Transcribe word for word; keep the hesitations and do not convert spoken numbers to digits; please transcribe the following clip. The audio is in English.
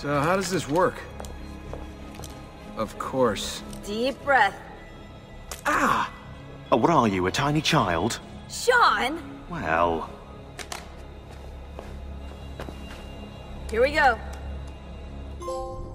So how does this work? Of course. Deep breath. Ah! Oh, what are you, a tiny child? Sean! Well... Here we go.